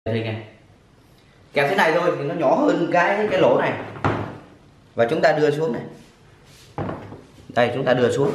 Đây nghe, kẹp thế này thôi thì nó nhỏ hơn cái lỗ này, và chúng ta đưa xuống này. Đây, chúng ta đưa xuống.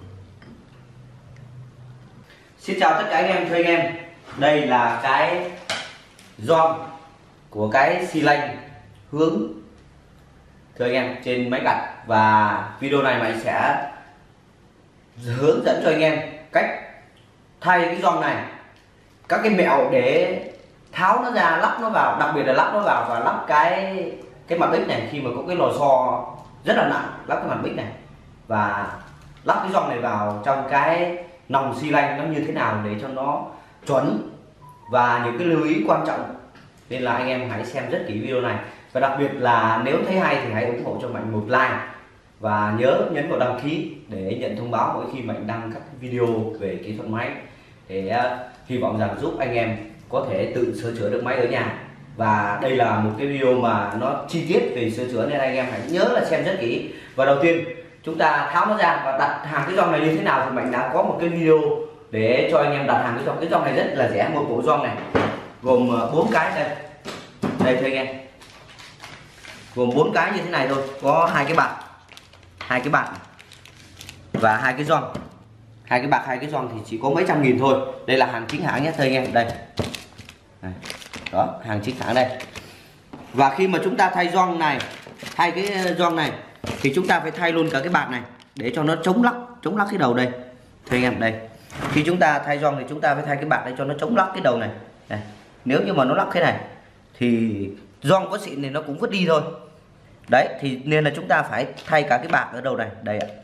Xin chào tất cả anh em, thưa anh em, đây là cái gioăng của cái xi lanh hướng, thưa anh em, trên máy gặt. Và video này mình sẽ hướng dẫn cho anh em cách thay cái gioăng này, các cái mẹo để tháo nó ra, lắp nó vào, đặc biệt là lắp nó vào và lắp cái mặt bích này. Khi mà có cái lò xo rất là nặng, lắp cái mặt bích này và lắp cái gioăng này vào trong cái nòng xi lanh nó như thế nào để cho nó chuẩn, và những cái lưu ý quan trọng. Nên là anh em hãy xem rất kỹ video này, và đặc biệt là nếu thấy hay thì hãy ủng hộ cho Mạnh một like và nhớ nhấn vào đăng ký để nhận thông báo mỗi khi Mạnh đăng các video về kỹ thuật máy, để hy vọng rằng giúp anh em có thể tự sửa chữa được máy ở nhà. Và đây là một cái video mà nó chi tiết về sửa chữa nên anh em hãy nhớ là xem rất kỹ. Và đầu tiên chúng ta tháo nó ra và đặt hàng cái gioăng này như thế nào thì Mạnh đã có một cái video để cho anh em đặt hàng cái gioăng. Cái gioăng này rất là rẻ, một bộ gioăng này gồm 4 cái đây. Đây thưa anh em, gồm 4 cái như thế này thôi, có hai cái bạc và hai cái gioăng. Hai cái bạc, hai cái gioăng thì chỉ có mấy trăm nghìn thôi. Đây là hàng chính hãng nhé thưa anh em. Đây đó, hàng chính hãng đây. Và khi mà chúng ta thay gioăng này, thay cái gioăng này thì chúng ta phải thay luôn cả cái bạc này để cho nó chống lắc cái đầu đây thưa anh em. Đây, khi chúng ta thay gioăng thì chúng ta phải thay cái bạc để cho nó chống lắc cái đầu này. Đây, nếu như mà nó lắc thế này thì gioăng có xịn thì nó cũng vứt đi thôi. Đấy, thì nên là chúng ta phải thay cả cái bạc ở đầu này. Đây ạ.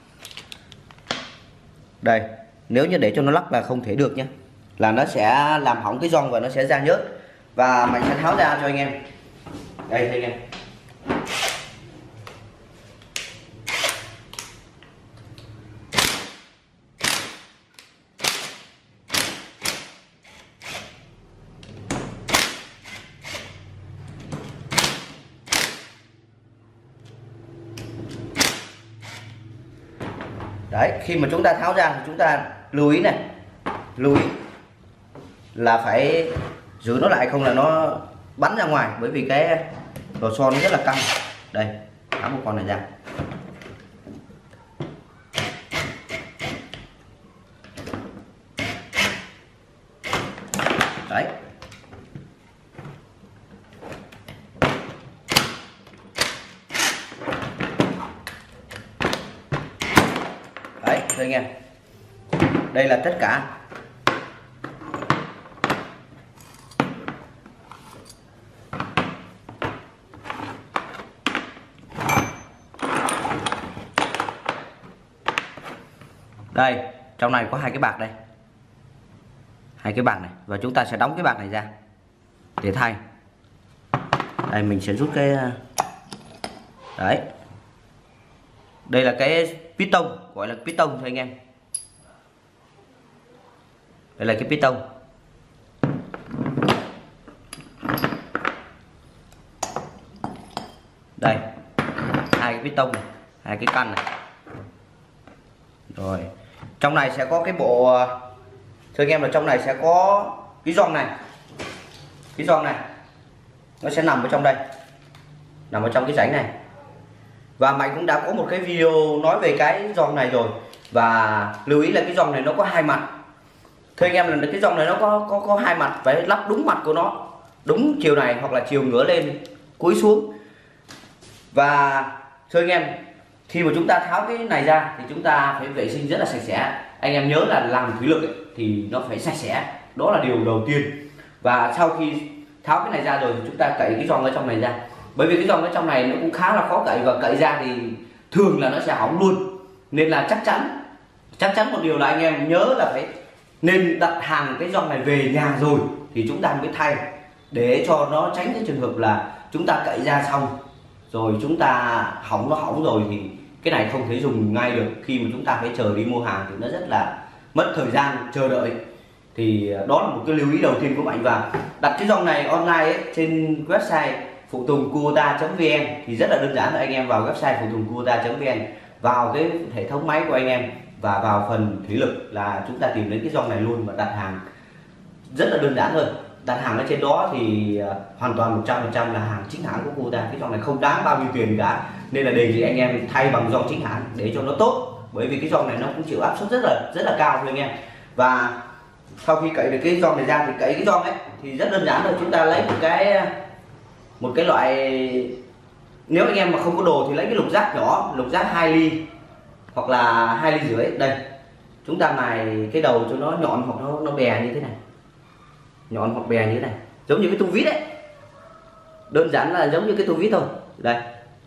Đây, nếu như để cho nó lắc là không thể được nhé, là nó sẽ làm hỏng cái gioăng và nó sẽ ra nhớt. Và mình sẽ tháo ra cho anh em. Đây thưa anh em. Đấy, khi mà chúng ta tháo ra thì chúng ta lưu ý này, lưu ý là phải giữ nó lại, không là nó bắn ra ngoài, bởi vì cái lò xo nó rất là căng. Đây, tháo một con này ra. Đấy, đấy thưa anh em, đây là tất cả. Đây, trong này có hai cái bạc đây, hai cái bạc này, và chúng ta sẽ đóng cái bạc này ra để thay. Đây, mình sẽ rút cái đấy, đây là cái piston, gọi là piston thôi anh em. Đây là cái piston. Đây, hai cái piston này, hai cái căn này. Rồi, trong này sẽ có cái bộ, thưa anh em, là trong này sẽ có cái gioăng này. Cái gioăng này nó sẽ nằm ở trong đây, nằm ở trong cái rãnh này. Và Mạnh cũng đã có một cái video nói về cái gioăng này rồi. Và lưu ý là cái gioăng này nó có hai mặt. Thưa anh em, là cái gioăng này nó có hai mặt, phải lắp đúng mặt của nó, đúng chiều này hoặc là chiều ngửa lên, cúi xuống. Và thưa anh em, khi mà chúng ta tháo cái này ra thì chúng ta phải vệ sinh rất là sạch sẽ. Anh em nhớ là làm thủy lực ấy, thì nó phải sạch sẽ, đó là điều đầu tiên. Và sau khi tháo cái này ra rồi thì chúng ta cậy cái gioăng ở trong này ra, bởi vì cái gioăng ở trong này nó cũng khá là khó cậy, và cậy ra thì thường là nó sẽ hỏng luôn. Nên là chắc chắn một điều là anh em nhớ là phải nên đặt hàng cái gioăng này về nhà rồi thì chúng ta mới thay, để cho nó tránh cái trường hợp là chúng ta cậy ra xong rồi chúng ta nó hỏng rồi thì cái này không thể dùng ngay được. Khi mà chúng ta phải chờ đi mua hàng thì nó rất là mất thời gian chờ đợi. Thì đó là một cái lưu ý đầu tiên của Mạnh. Và đặt cái gioăng này online ấy, trên website phụ tùng kubota.vn thì rất là đơn giản. Là anh em vào website phụ tùng kubota.vn, vào cái hệ thống máy của anh em và vào phần thủy lực là chúng ta tìm đến cái gioăng này luôn và đặt hàng rất là đơn giản thôi. đặt hàng ở trên đó thì hoàn toàn 100% là hàng chính hãng của Kubota. Cái gioăng này không đáng bao nhiêu tiền cả, nên là đề nghị anh em thay bằng gioăng chính hãng để cho nó tốt, bởi vì cái gioăng này nó cũng chịu áp suất rất là cao thôi anh em. Và sau khi cậy được cái gioăng này ra thì cậy cái gioăng ấy thì rất đơn giản thôi, chúng ta lấy một cái loại, nếu anh em mà không có đồ thì lấy cái lục giác nhỏ, lục giác 2 ly hoặc là 2 ly rưỡi. Đây, chúng ta mài cái đầu cho nó nhọn hoặc nó bè như thế này, nhọn hoặc bè như thế này, giống như cái tua vít đấy, đơn giản là giống như cái tua vít thôi. Đây,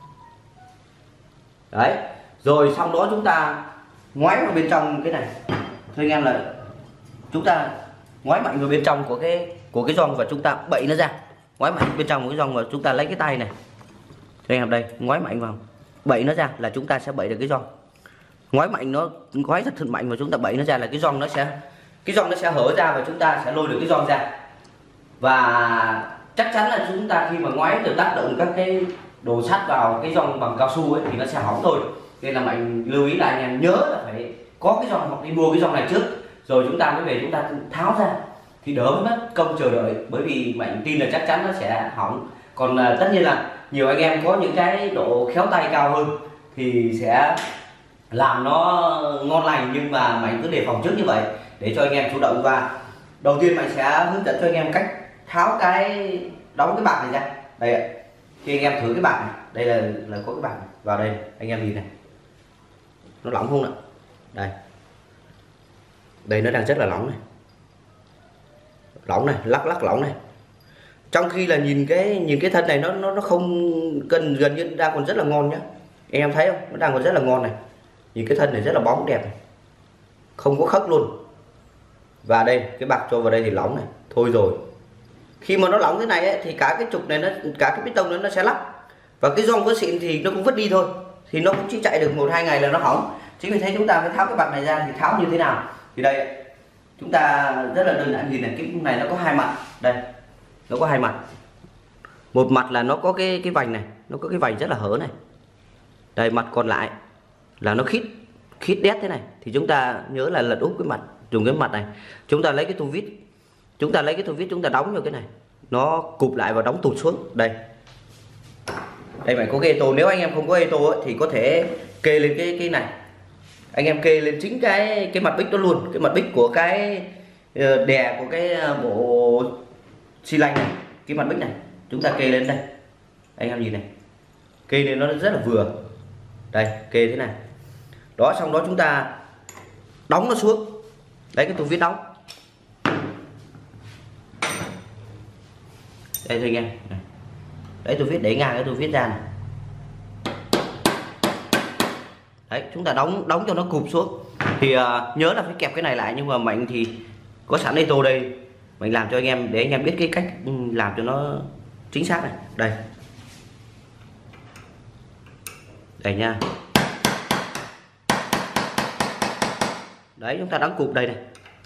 đấy, rồi xong đó chúng ta ngoái vào bên trong cái này thôi anh em, là chúng ta ngoái mạnh vào bên trong của cái gioăng và chúng ta bậy nó ra, ngoái mạnh bên trong của cái gioăng và chúng ta lấy cái tay này anh em, đây ngoái mạnh vào, bậy nó ra là chúng ta sẽ bậy được cái gioăng. Ngoái mạnh, nó ngoái rất thật mạnh và chúng ta bậy nó ra là cái gioăng nó sẽ hở ra và chúng ta sẽ lôi được cái gioăng ra. Và chắc chắn là chúng ta khi mà ngoái từ tác động các cái đồ sắt vào cái gioăng bằng cao su ấy thì nó sẽ hỏng thôi. Nên là Mạnh lưu ý là anh em nhớ là phải có cái gioăng hoặc đi mua cái gioăng này trước rồi chúng ta mới về chúng ta tháo ra, thì đỡ mất công chờ đợi, bởi vì Mạnh tin là chắc chắn nó sẽ hỏng. Còn tất nhiên là nhiều anh em có những cái độ khéo tay cao hơn thì sẽ làm nó ngon lành, nhưng mà Mạnh cứ đề phòng trước như vậy để cho anh em chủ động. Và đầu tiên Mạnh sẽ hướng dẫn cho anh em cách tháo đóng cái bạc này ra. Đây ạ, khi anh em thử cái bạc này, đây là có cái bạc này. Vào đây anh em nhìn này, nó lỏng không ạ? Đây nó đang rất là lỏng này, lỏng này, lắc lỏng này. Trong khi là nhìn cái thân này nó không cần, gần như đang còn rất là ngon nhá, anh em thấy không, nó đang còn rất là ngon này. Nhìn cái thân này rất là bóng đẹp này, không có khớp luôn. Và đây cái bạc cho vào đây thì lỏng này, thôi rồi. Khi mà nó lỏng thế này ấy, thì cả cái trục này cả cái piston nó sẽ lắp, và cái gioăng có xịn thì nó cũng vứt đi thôi, thì nó cũng chỉ chạy được 1-2 ngày là nó hỏng. Chính vì thế chúng ta phải tháo cái bạc này ra. Thì tháo như thế nào thì đây, chúng ta rất là đơn giản. Nhìn này, cái này nó có hai mặt, đây nó có hai mặt. Một mặt là nó có cái vành này, nó có cái vành rất là hở này. Đây, mặt còn lại là nó khít đét thế này, thì chúng ta nhớ là lật úp cái mặt, dùng cái mặt này chúng ta lấy cái tua vít, chúng ta đóng vào cái này, nó cụp lại và đóng tụt xuống. Đây phải có cái ê tô, nếu anh em không có ê tô ấy, thì có thể kê lên cái này, anh em kê lên chính cái mặt bích đó luôn, cái mặt bích của cái đè của cái bộ xi lanh này, cái mặt bích này chúng ta kê lên đây, anh em nhìn này, kê lên nó rất là vừa. Đây, kê thế này đó, xong đó chúng ta đóng nó xuống, lấy cái tua vít đóng. Đây thôi anh em, đấy tua vít, để ngang cái tua vít ra này. Đấy, chúng ta đóng cho nó cụp xuống. Thì nhớ là phải kẹp cái này lại, nhưng mà Mạnh thì có sẵn ê tô đây, Mạnh làm cho anh em để anh em biết cái cách làm cho nó chính xác này. Đây nha, đấy chúng ta đóng cụp đây này,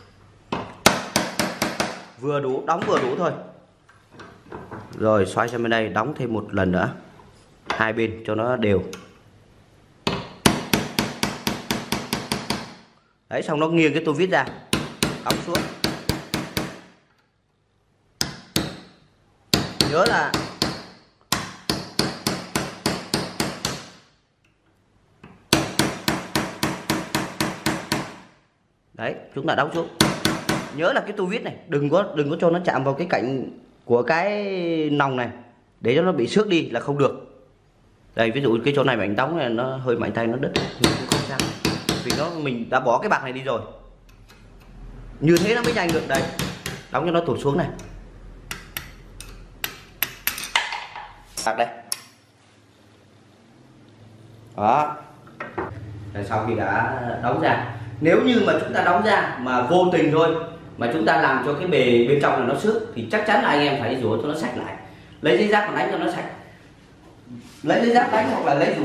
vừa đủ, đóng vừa đủ thôi. Rồi xoay sang bên đây, đóng thêm một lần nữa, hai bên cho nó đều. Đấy, xong nó nghiêng cái tua vít ra, đóng xuống. Nhớ là đấy, chúng ta đóng xuống. Nhớ là cái tua vít này đừng có cho nó chạm vào cái cạnh của cái nòng này để cho nó bị xước đi là không được. Đây, ví dụ cái chỗ này Mạnh đóng này, nó hơi mạnh tay nó đứt nhưng cũng không sao, vì mình đã bỏ cái bạc này đi rồi, như thế nó mới nhanh được. Đây, đóng cho nó tụt xuống này, bạc đây đó. Rồi sau khi đã đóng ra, nếu như mà chúng ta đóng ra mà vô tình thôi mà chúng ta làm cho cái bề bên trong là nó xước thì chắc chắn là anh em phải rửa cho nó sạch lại, lấy giấy giáp mà đánh cho nó sạch, lấy giấy giáp đánh hoặc là lấy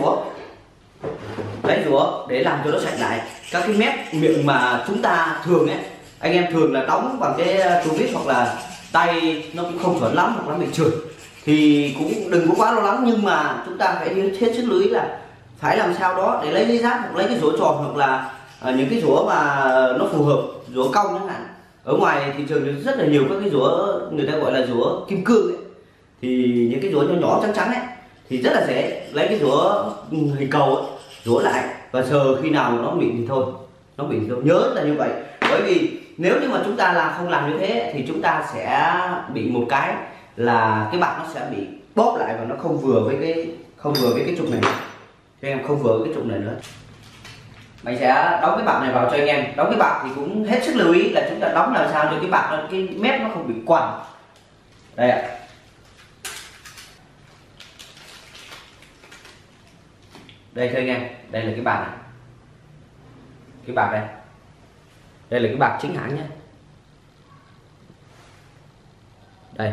rũa để làm cho nó sạch lại các cái mép miệng mà chúng ta thường ấy, anh em thường là đóng bằng cái tua vít hoặc là tay nó cũng không chuẩn lắm hoặc nó bị trượt thì cũng đừng có quá lo lắng, nhưng mà chúng ta phải hết sức lưu ý là phải làm sao đó để lấy giấy giáp hoặc lấy cái rũa tròn hoặc là những cái rũa mà nó phù hợp, rũa cong chẳng hạn, ở ngoài thị trường rất là nhiều các cái rũa người ta gọi là rũa kim cương ấy. Thì những cái rũa nhỏ nhỏ trắng trắng ấy thì rất là dễ lấy cái rũa hình cầu ấy, rũa lại và sờ khi nào nó mịn thì thôi, nó mịn thì thôi, nhớ là như vậy. Bởi vì nếu như mà chúng ta không làm như thế thì chúng ta sẽ bị một cái là cái bạc nó sẽ bị bóp lại và nó không vừa với cái trục này, cho em không vừa với cái trục này nữa. Mình sẽ đóng cái bạc này vào cho anh em. Đóng cái bạc thì cũng hết sức lưu ý là chúng ta đóng làm sao cho cái bạc cái mép nó không bị quằn. Đây ạ. Đây thưa anh em, đây là cái bạc này. Cái bạc đây. Đây là cái bạc chính hãng nhé. Đây.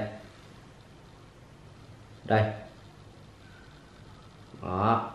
Đây. Đó.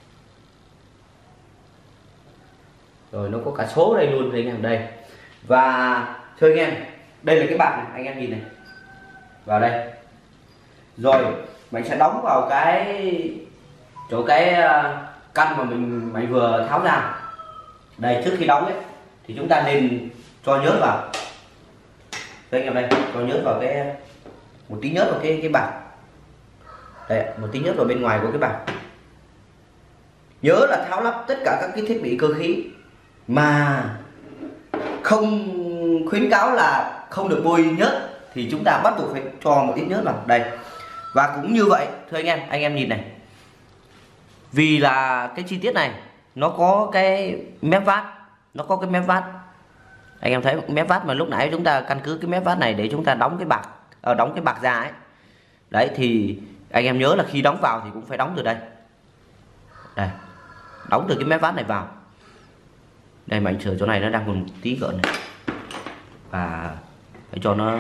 Rồi nó có cả số đây luôn anh em đây. Và thưa anh em, đây là cái bạc này, anh em nhìn này. Vào đây. Rồi mình sẽ đóng vào chỗ cái căn mà mình vừa tháo ra. Đây, trước khi đóng ấy thì chúng ta nên cho nhớt vào. Đây anh em đây, cho nhớt vào một tí nhớt vào cái bạc. Đây, một tí nhớt vào bên ngoài của cái bạc. Nhớ là tháo lắp tất cả các cái thiết bị cơ khí mà không khuyến cáo là không được bôi nhớt thì chúng ta bắt buộc phải cho một ít nhớt vào đây. Và cũng như vậy thưa anh em nhìn này, vì là cái chi tiết này nó có cái mép vát, anh em thấy mép vát mà lúc nãy chúng ta căn cứ cái mép vát này để chúng ta đóng cái bạc ra ấy. Đấy thì anh em nhớ là khi đóng vào thì cũng phải đóng từ đây. Đây, đóng từ cái mép vát này vào. Đây mà anh sửa chỗ này nó đang còn một tí gợn này. Và phải cho nó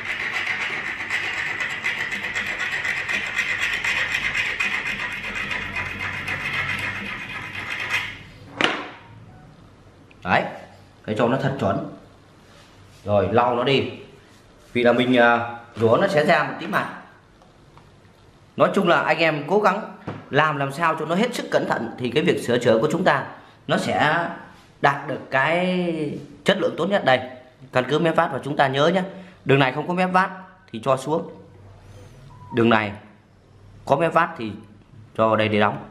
đấy, phải cho nó thật chuẩn. Rồi lau nó đi. Vì là mình rũa nó sẽ ra một tí mặt. Nói chung là anh em cố gắng làm sao cho nó hết sức cẩn thận thì cái việc sửa chữa của chúng ta nó sẽ đạt được cái chất lượng tốt nhất. Đây, căn cứ mép vát và chúng ta nhớ nhé, đường này không có mép vát thì cho xuống, đường này có mép vát thì cho vào đây để đóng.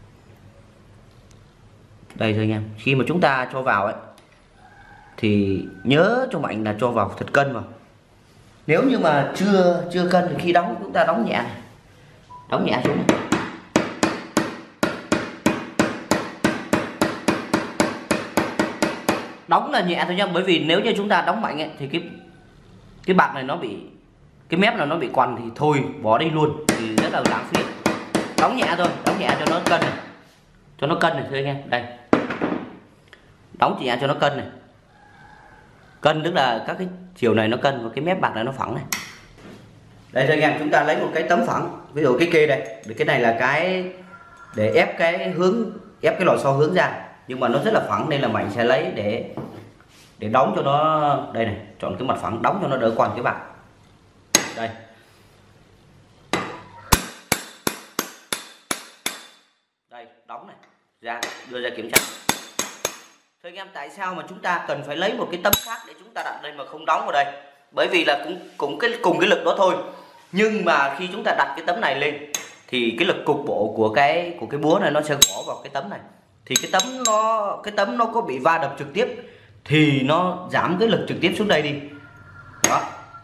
Đây thôi anh em, khi mà chúng ta cho vào ấy thì nhớ cho mạnh là cho vào thật cân vào. Nếu như mà chưa cân thì khi đóng chúng ta đóng nhẹ này. Đóng nhẹ xuống này. Đóng là nhẹ thôi nhá, bởi vì nếu như chúng ta đóng mạnh ấy, thì cái bạc này nó bị, cái mép là nó bị quằn thì thôi bỏ đi luôn thì rất là lãng phí. Đóng nhẹ thôi, đóng nhẹ cho nó cân này, thưa anh em. Đây, đóng nhẹ cho nó cân này. Cân tức là các cái chiều này nó cân và cái mép bạc này nó phẳng này. Đây thưa anh em, chúng ta lấy một cái tấm phẳng, ví dụ cái kê đây, cái này là cái để ép cái lò xo hướng ra, nhưng mà nó rất là phẳng nên là mình sẽ lấy để đóng cho nó. Đây này, chọn cái mặt phẳng đóng cho nó đỡ quằn cái bạc. Đây. Đây, đóng này, ra đưa ra kiểm tra. Thưa anh em, tại sao mà chúng ta cần phải lấy một cái tấm khác để chúng ta đặt lên mà không đóng vào đây? Bởi vì là cùng cái lực đó thôi. Nhưng mà khi chúng ta đặt cái tấm này lên thì cái lực cục bộ của cái búa này nó sẽ gõ vào cái tấm này. Thì cái tấm nó có bị va đập trực tiếp thì nó giảm cái lực trực tiếp xuống đây đi. Đó.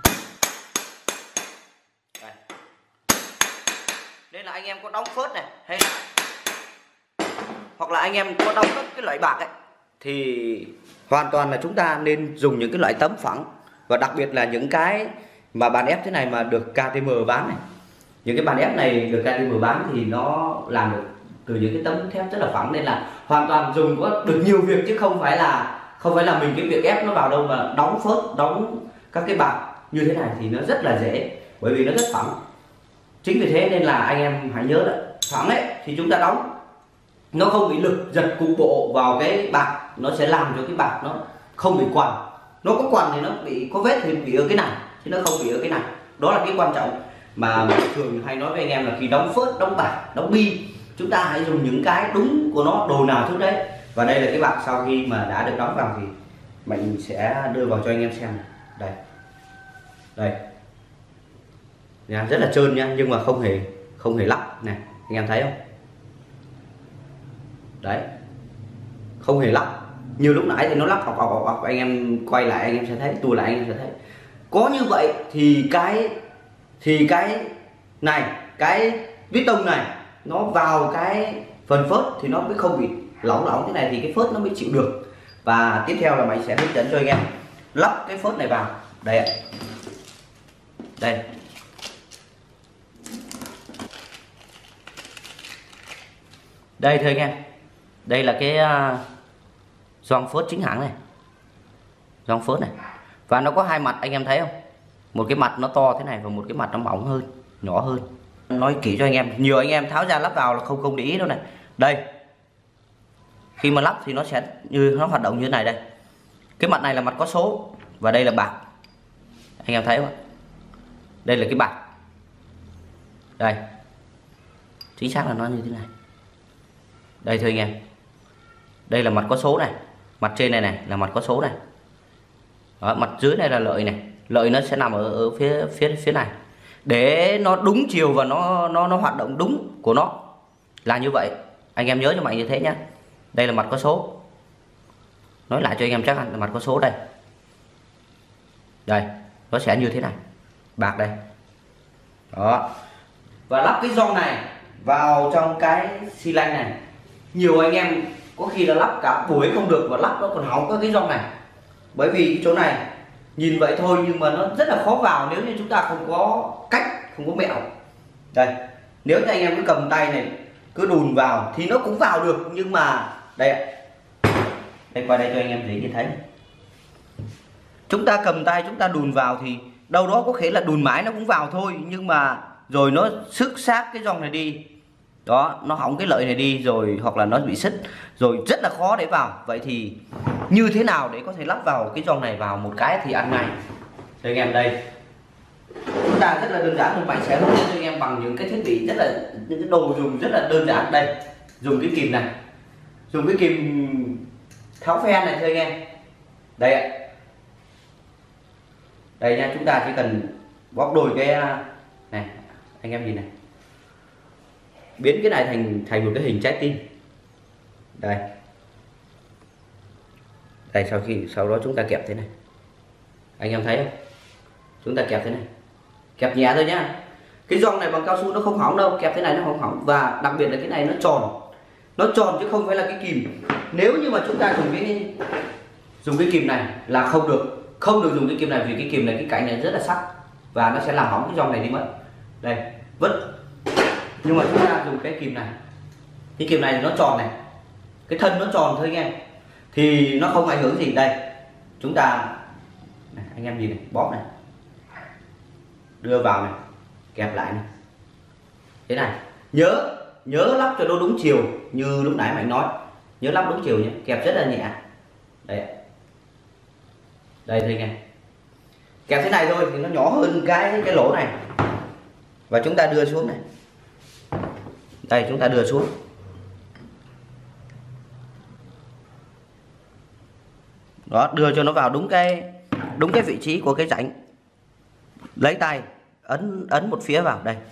Đây. Nên là anh em có đóng phớt này hay là hoặc là anh em có đóng các cái loại bạc ấy thì hoàn toàn là chúng ta nên dùng những cái loại tấm phẳng, và đặc biệt là những cái mà bàn ép thế này mà được KTM bán này. Những cái bàn ép này được KTM bán thì nó làm được từ những cái tấm thép rất là phẳng, nên là hoàn toàn dùng có được nhiều việc chứ không phải là mình cái việc ép nó vào đâu, mà đóng phớt, đóng các cái bạc như thế này thì nó rất là dễ, bởi vì nó rất phẳng. Chính vì thế nên là anh em hãy nhớ đấy, phẳng ấy thì chúng ta đóng nó không bị lực giật cục bộ vào cái bạc, nó sẽ làm cho cái bạc nó không bị quằn. Nó có quằn thì nó có vết thì bị ở cái này chứ nó không bị ở cái này. Đó là cái quan trọng mà thường hay nói với anh em là khi đóng phớt, đóng bạc, đóng bi, chúng ta hãy dùng những cái đúng của nó, đồ nào trước đấy. Và đây là cái bạc sau khi mà đã được đóng vào thì mình sẽ đưa vào cho anh em xem. đây đây nha, rất là trơn nha, nhưng mà không hề lắc này, anh em thấy không? Đấy, không hề lắc như lúc nãy thì nó lắc học anh em quay lại anh em sẽ thấy, tua lại anh em sẽ thấy. Có như vậy thì cái này, cái piston này nó vào cái phần phớt thì nó mới không bị lỏng thế này, thì cái phớt nó mới chịu được. Và tiếp theo là Mạnh sẽ hướng dẫn cho anh em lắp cái phớt này vào đây ạ. Đây, đây thưa anh em, đây là cái gioăng phớt chính hãng này, gioăng phớt này, và nó có hai mặt anh em thấy không? Một cái mặt nó to thế này và một cái mặt nó mỏng hơn, nhỏ hơn. Nói kỹ cho anh em, nhiều anh em tháo ra lắp vào là không để ý đâu này. Đây, khi mà lắp thì nó sẽ như nó hoạt động như thế này đây. Cái mặt này là mặt có số và đây là bạc, anh em thấy không? Đây là cái bạc, đây chính xác là nó như thế này. Đây thưa anh em, đây là mặt có số này, mặt trên này là mặt có số này. Đó, mặt dưới này là lợi này, lợi nó sẽ nằm ở phía này để nó đúng chiều và nó hoạt động đúng của nó là như vậy. Anh em nhớ cho Mạnh như thế nhé. Đây là mặt có số, nói lại cho anh em chắc là mặt có số đây. Đây, nó sẽ như thế này, bạc đây. Đó, và lắp cái gioăng này vào trong cái xi lanh này. Nhiều anh em có khi là lắp cả buổi không được và lắp nó còn hỏng có cái gioăng này, bởi vì chỗ này nhìn vậy thôi nhưng mà nó rất là khó vào nếu như chúng ta không có cách, không có mẹo. Đây, nếu như anh em cứ cầm tay này cứ đùn vào thì nó cũng vào được, nhưng mà đây, đây qua đây cho anh em dễ nhìn thấy. Chúng ta cầm tay chúng ta đùn vào thì đâu đó có thể là đùn mãi nó cũng vào thôi, nhưng mà rồi nó xước xác cái gioăng này đi, đó, nó hỏng cái lợi này đi rồi, hoặc là nó bị sứt rồi, rất là khó để vào. Vậy thì như thế nào để có thể lắp vào cái gioăng này vào một cái thì ăn ngay. Đây anh em, đây chúng ta rất là đơn giản thôi. Mạnh sẽ hướng dẫn cho anh em bằng những cái thiết bị rất là, những cái đồ dùng rất là đơn giản. Đây, dùng cái kìm này, dùng cái kìm tháo phen này thưa anh em. Đây ạ, đây nha, chúng ta chỉ cần bóp đôi cái này, anh em nhìn này, biến cái này thành một cái hình trái tim. Đây, đây, sau đó chúng ta kẹp thế này, anh em thấy không? Chúng ta kẹp thế này, kẹp nhẹ thôi nhá. Cái gioăng này bằng cao su nó không hỏng đâu, kẹp thế này nó không hỏng. Và đặc biệt là cái này nó tròn chứ không phải là cái kìm. Nếu như mà chúng ta dùng cái kìm này là không được dùng cái kìm này, vì cái kìm này cái cạnh này rất là sắc và nó sẽ làm hỏng cái gioăng này đi mất. Đây, vứt. Nhưng mà chúng ta dùng cái kìm này, cái kìm này nó tròn này, cái thân nó tròn thôi anh em, thì nó không ảnh hưởng gì. Đây, chúng ta này, anh em nhìn này, bóp này, đưa vào này, kẹp lại này, thế này. Nhớ lắp cho nó đúng chiều như lúc nãy Mạnh nói, nhớ lắp đúng chiều nhé, kẹp rất là nhẹ. Đây, đây thôi anh em, kẹp thế này thôi thì nó nhỏ hơn cái lỗ này, và chúng ta đưa xuống này. Đây, chúng ta đưa xuống. Đó, đưa cho nó vào đúng cái vị trí của cái rãnh. Lấy tay ấn một phía vào đây.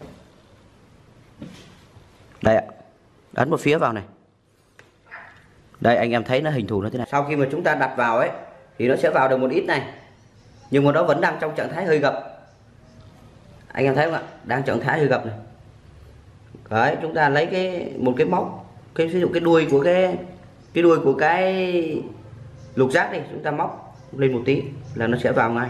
Đây ạ, ấn một phía vào này. Đây, anh em thấy nó hình thù nó thế này. Sau khi mà chúng ta đặt vào ấy thì nó sẽ vào được một ít này, nhưng mà nó vẫn đang trong trạng thái hơi gập. Anh em thấy không ạ? Đang trạng thái hơi gập này. Đấy, chúng ta lấy một cái móc, ví dụ cái đuôi của cái lục giác đi, chúng ta móc lên một tí là nó sẽ vào ngay.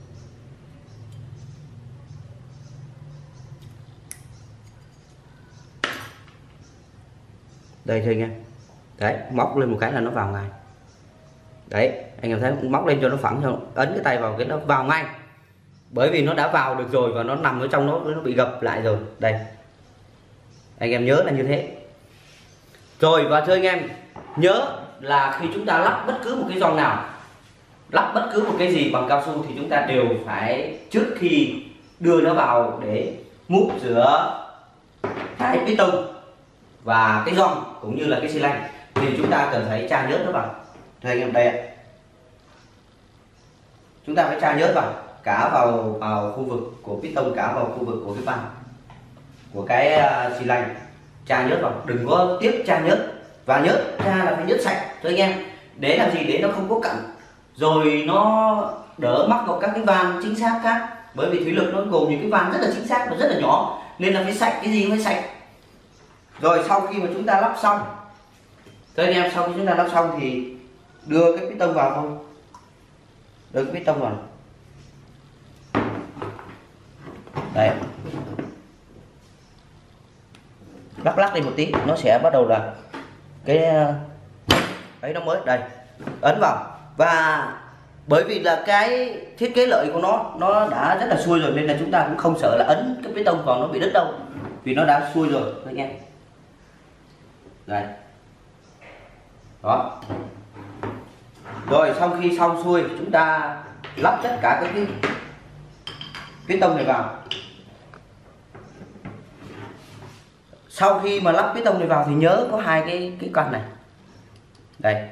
Đây thôi anh em. Đấy, móc lên một cái là nó vào ngay. Đấy, anh em thấy móc lên cho nó phẳng, cho ấn cái tay vào cái nó vào ngay. Bởi vì nó đã vào được rồi và nó nằm ở trong nó bị gập lại rồi. Đây, anh em nhớ là như thế. Rồi, và thưa anh em, nhớ là khi chúng ta lắp bất cứ một cái gioăng nào, lắp bất cứ một cái gì bằng cao su thì chúng ta đều phải, trước khi đưa nó vào để múc giữa cái piston và cái gioăng cũng như là cái xi lanh, thì chúng ta cần phải tra nhớt nó vào. Thưa anh em, đây ạ, chúng ta phải tra nhớt vào cả vào khu vực của piston, cả vào khu vực của cái van của cái xi lanh. Tra nhớt vào, đừng có tiếp tra nhớt, và nhớt tra là phải nhớt sạch cho anh em, để làm gì, để nó không có cặn, rồi nó đỡ mắc vào các cái van chính xác khác. Bởi vì thủy lực nó gồm những cái van rất là chính xác và rất là nhỏ, nên là phải sạch, cái gì cũng phải sạch. Rồi sau khi mà chúng ta lắp xong, các anh em, sau khi chúng ta lắp xong thì đưa cái piston vào thôi, đưa cái piston vào đây, lắc đi một tí, nó sẽ bắt đầu là cái ấy nó mới đây, ấn vào. Và bởi vì là cái thiết kế lợi của nó đã rất là xuôi rồi, nên là chúng ta cũng không sợ là ấn cái piston còn nó bị đứt đâu, vì nó đã xuôi rồi anh em. Đây đó, rồi sau khi xong xuôi chúng ta lắp tất cả các cái piston này vào. Sau khi mà lắp piston này vào thì nhớ có hai cái con này đây,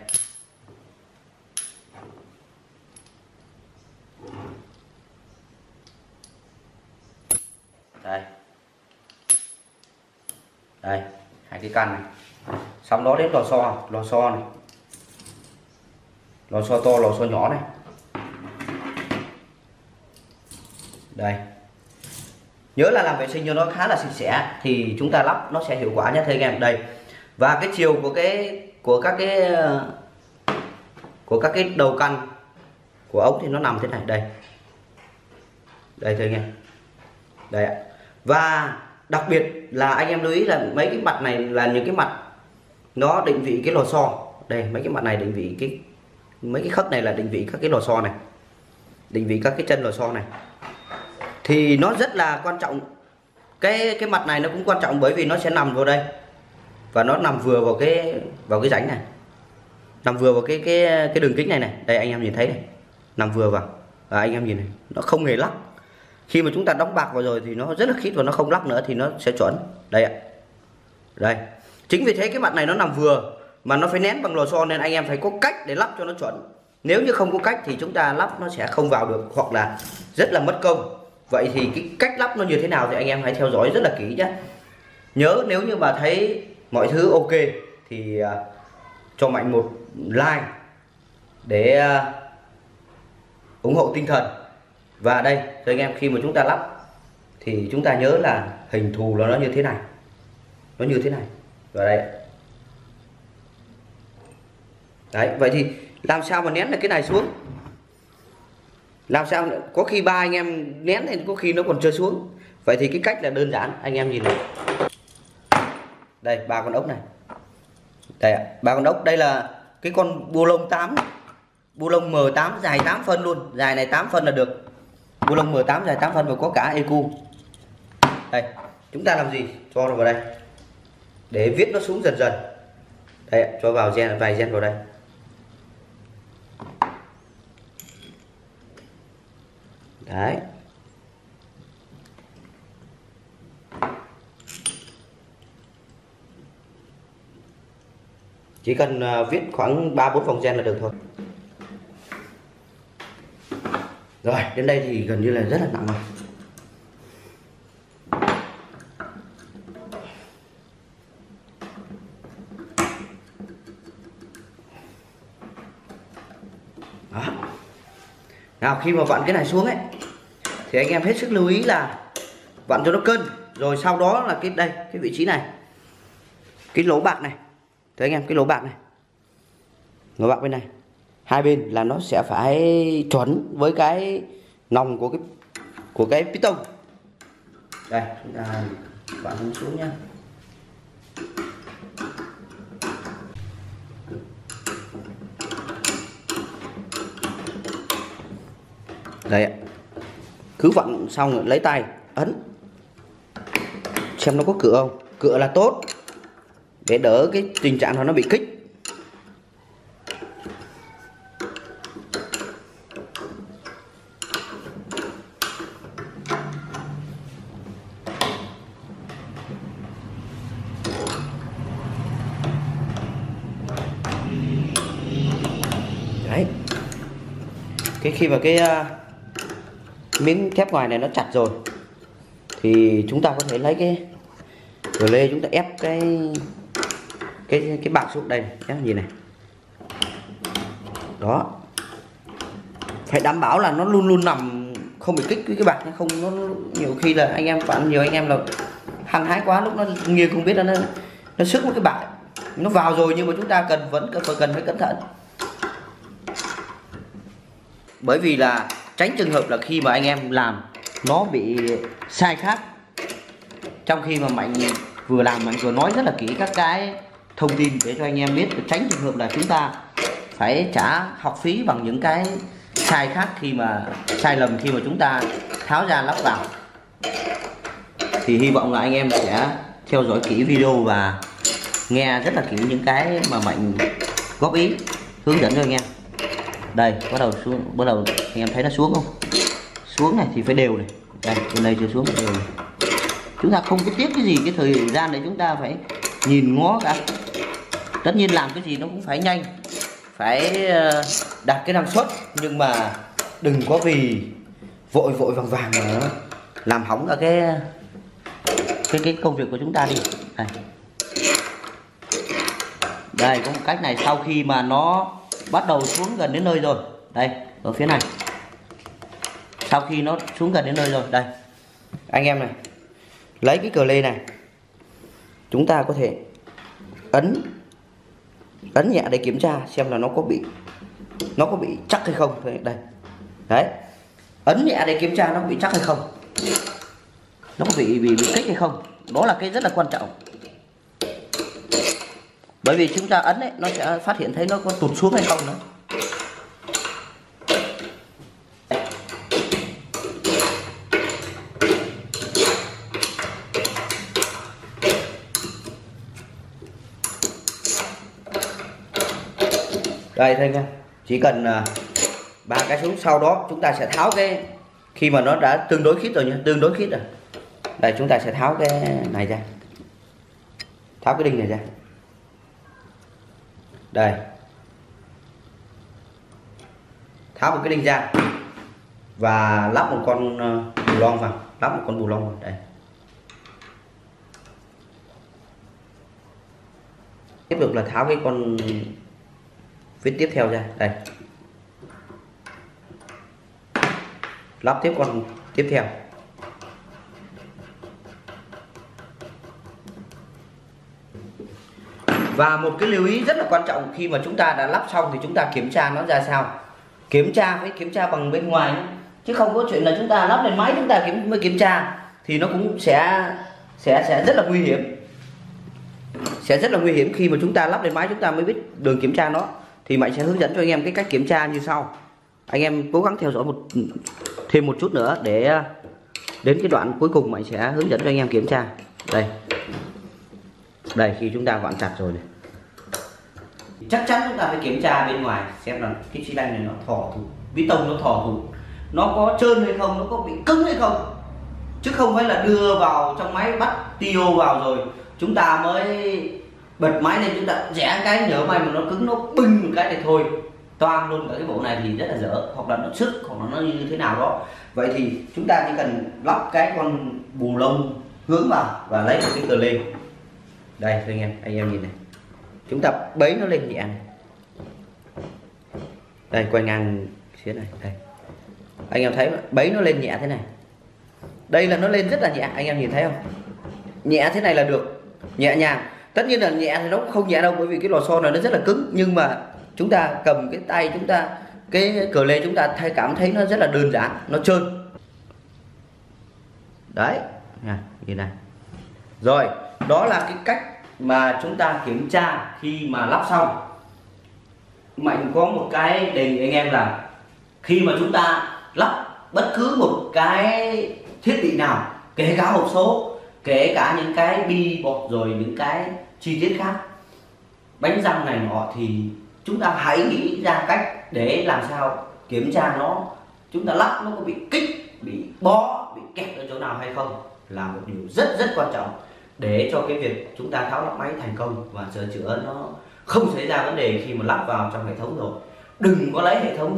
đây hai cái căn này. Xong đó đến lò xo này, lò xo to, lò xo nhỏ này đây. Nhớ là làm vệ sinh cho nó khá là sạch sẽ thì chúng ta lắp nó sẽ hiệu quả nhé thưa anh em. Đây, và cái chiều của các cái đầu căn của ống thì nó nằm thế này đây, đây thưa anh em đây ạ. Và đặc biệt là anh em lưu ý là mấy cái mặt này là những cái mặt nó định vị cái lò xo đây, mấy cái mặt này định vị mấy cái khớp này là định vị các cái lò xo này, định vị các cái chân lò xo này, thì nó rất là quan trọng. Cái mặt này nó cũng quan trọng bởi vì nó sẽ nằm vào đây và nó nằm vừa vào cái rãnh này, nằm vừa vào cái đường kính này đây anh em nhìn thấy này, nằm vừa vào. Và anh em nhìn này, nó không hề lắc. Khi mà chúng ta đóng bạc vào rồi thì nó rất là khít và nó không lắc nữa thì nó sẽ chuẩn đây ạ. Đây, chính vì thế cái mặt này nó nằm vừa mà nó phải nén bằng lò xo, nên anh em phải có cách để lắp cho nó chuẩn. Nếu như không có cách thì chúng ta lắp nó sẽ không vào được, hoặc là rất là mất công. Vậy thì cái cách lắp nó như thế nào thì anh em hãy theo dõi rất là kỹ nhé. Nhớ nếu như mà thấy mọi thứ ok thì cho Mạnh một like để ủng hộ tinh thần. Và đây thưa anh em, khi mà chúng ta lắp thì chúng ta nhớ là hình thù là nó như thế này, nó như thế này. Và đây đấy, vậy thì làm sao mà nén được cái này xuống, làm sao có khi ba anh em nén thì có khi nó còn trơn xuống. Vậy thì cái cách là đơn giản, anh em nhìn này, đây ba con ốc này đây ạ, ba con ốc. Đây là cái con bua lông 8, bua lông M8 dài 8 phân luôn, dài này 8 phân là được. Bua lông M8 dài 8 phân và có cả EQ. Đây, chúng ta làm gì? Cho nó vào đây để viết nó xuống dần dần. Đây, cho vào vài gen vào đây. Đấy. Chỉ cần viết khoảng 3-4 vòng gen là được thôi. Rồi, đến đây thì gần như là rất là nặng rồi. Đó. Nào, khi mà vặn cái này xuống ấy thì anh em hết sức lưu ý là vặn cho nó cân. Rồi sau đó là cái đây, cái vị trí này, cái lỗ bạc này, thấy anh em, cái lỗ bạc này, lỗ bạc bên này, hai bên là nó sẽ phải chuẩn với cái nòng của cái piston. Đây, chúng ta vặn xuống nhá. Đây ạ. Cứ vặn xong rồi lấy tay ấn xem nó có cựa không. Cựa là tốt để đỡ cái tình trạng nó bị kích. Đấy. khi mà cái miếng thép ngoài này nó chặt rồi thì chúng ta có thể lấy cái rồi lê chúng ta ép cái bạc xuống đây ép gì này. Đó, phải đảm bảo là nó luôn luôn nằm không bị kích cái bạc, không nó nhiều khi là anh em bạn nhiều anh em là hăng hái quá, lúc nó nghiêng không biết là nó sức với cái bạc, nó vào rồi nhưng mà chúng ta vẫn cần phải cẩn thận, bởi vì là tránh trường hợp là khi mà anh em làm nó bị sai khác, trong khi mà Mạnh vừa làm Mạnh vừa nói rất là kỹ các cái thông tin để cho anh em biết, tránh trường hợp là chúng ta phải trả học phí bằng những cái sai khác, khi mà sai lầm khi mà chúng ta tháo ra lắp vào. Thì hy vọng là anh em sẽ theo dõi kỹ video và nghe rất là kỹ những cái mà Mạnh góp ý hướng dẫn cho anh em. Đây bắt đầu xuống, bắt đầu anh em thấy nó xuống không, xuống này thì phải đều này, đây bên đây chưa xuống đều này. Chúng ta không có tiếc cái gì cái thời gian để chúng ta phải nhìn ngó cả. Tất nhiên làm cái gì nó cũng phải nhanh, phải đạt cái năng suất, nhưng mà đừng có vì vội vàng mà làm hỏng cả cái công việc của chúng ta đi. Đây có một cách này, sau khi mà nó bắt đầu xuống gần đến nơi rồi, đây ở phía này, sau khi nó xuống gần đến nơi rồi, đây anh em này, lấy cái cờ lê này chúng ta có thể ấn nhẹ để kiểm tra xem là nó có bị chắc hay không. Đây đấy, ấn nhẹ để kiểm tra nó có bị chắc hay không, nó có bị kích hay không, đó là cái rất là quan trọng. Bởi vì chúng ta ấn ấy, nó sẽ phát hiện thấy nó có tụt xuống hay không nữa. Đây thấy không? Chỉ cần 3 cái xuống, sau đó chúng ta sẽ tháo cái, khi mà nó đã tương đối khít rồi nhá, tương đối khít rồi. Đây chúng ta sẽ tháo cái này ra, tháo cái đinh này ra. Đây, tháo một cái đinh ra và lắp một con bù lon vào, lắp một con bù lon vào đây. Tiếp tục là tháo cái con vít tiếp theo ra, đây lắp tiếp con tiếp theo. Và một cái lưu ý rất là quan trọng, khi mà chúng ta đã lắp xong thì chúng ta kiểm tra nó ra sao. Phải kiểm tra bằng bên ngoài nhé, chứ không có chuyện là chúng ta lắp lên máy chúng ta mới kiểm tra, thì nó cũng sẽ rất là nguy hiểm. Sẽ rất là nguy hiểm khi mà chúng ta lắp lên máy chúng ta mới biết đường kiểm tra nó. Thì Mạnh sẽ hướng dẫn cho anh em cái cách kiểm tra như sau. Anh em cố gắng theo dõi thêm một chút nữa để đến cái đoạn cuối cùng Mạnh sẽ hướng dẫn cho anh em kiểm tra. Đây khi chúng ta vặn chặt rồi này, chắc chắn chúng ta phải kiểm tra bên ngoài xem là cái xi lanh này nó thò thụt, bê tông nó thò thụt, nó có trơn hay không, nó có bị cứng hay không, chứ không phải là đưa vào trong máy bắt tiêu vào rồi chúng ta mới bật máy lên, chúng ta rẽ cái nhớ may mà nó cứng, nó bưng một cái này thôi toang luôn cả cái bộ này thì rất là dở, hoặc là nó sức, hoặc là nó như thế nào đó. Vậy thì chúng ta chỉ cần lắp cái con bù lông hướng vào và lấy một cái cờ lê. Đây thưa anh em nhìn này, chúng ta bấy nó lên nhẹ này, đây quay ngang phía này, đây anh em thấy bấy nó lên nhẹ thế này, đây là nó lên rất là nhẹ, anh em nhìn thấy không, nhẹ thế này là được, nhẹ nhàng. Tất nhiên là nhẹ thì nó cũng không nhẹ đâu, bởi vì cái lò xo này nó rất là cứng, nhưng mà chúng ta cầm cái tay chúng ta, cái cờ lê chúng ta cảm thấy nó rất là đơn giản, nó trơn. Đấy nhìn này. Rồi đó là cái cách mà chúng ta kiểm tra khi mà lắp xong. Mạnh có một cái đề nghị anh em là khi mà chúng ta lắp bất cứ một cái thiết bị nào, kể cả hộp số, kể cả những cái bi bọt rồi những cái chi tiết khác, bánh răng này nọ, thì chúng ta hãy nghĩ ra cách để làm sao kiểm tra nó, chúng ta lắp nó có bị kích, bị bó, bị kẹt ở chỗ nào hay không, là một điều rất quan trọng để cho cái việc chúng ta tháo lắp máy thành công và sửa chữa nó không xảy ra vấn đề khi mà lắp vào trong hệ thống rồi. Đừng có lấy hệ thống ra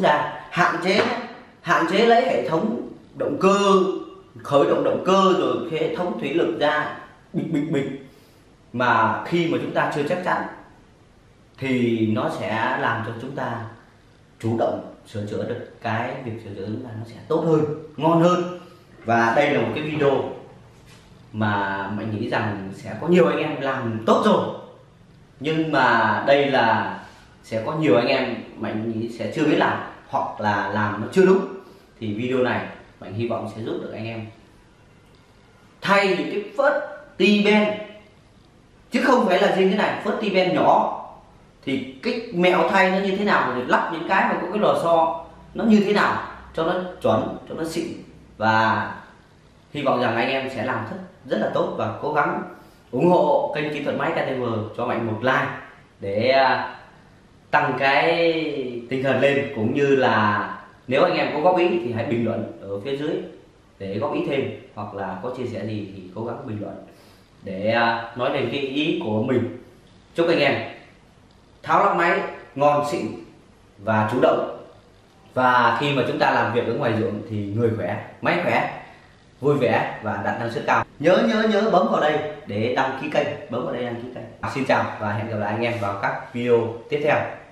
hạn chế lấy hệ thống động cơ, khởi động động cơ rồi hệ thống thủy lực ra bịch, mà khi mà chúng ta chưa chắc chắn thì nó sẽ làm cho chúng ta chủ động sửa chữa được, cái việc sửa chữa chúng ta nó sẽ tốt hơn, ngon hơn. Và đây là một cái video mà mình nghĩ rằng sẽ có nhiều anh em làm tốt rồi, nhưng mà đây là sẽ có nhiều anh em mình nghĩ sẽ chưa biết làm, hoặc là làm nó chưa đúng, thì video này mình hy vọng sẽ giúp được anh em thay những cái phớt ti-ben, chứ không phải là riêng cái này, phớt ti-ben nhỏ thì cái mẹo thay nó như thế nào, rồi lắp những cái mà có cái lò xo nó như thế nào cho nó chuẩn, cho nó xịn. Và hy vọng rằng anh em sẽ làm rất là tốt, và cố gắng ủng hộ kênh Kỹ thuật Máy KTM cho Mạnh một like để tăng cái tinh thần lên, cũng như là nếu anh em có góp ý thì hãy bình luận ở phía dưới để góp ý thêm, hoặc là có chia sẻ gì thì cố gắng bình luận để nói lên cái ý của mình. Chúc anh em tháo lắp máy ngon xịn và chủ động, và khi mà chúng ta làm việc ở ngoài ruộng thì người khỏe, máy khỏe, vui vẻ và đạt năng suất cao. Nhớ bấm vào đây để đăng ký kênh, bấm vào đây đăng ký kênh. Xin chào và hẹn gặp lại anh em vào các video tiếp theo.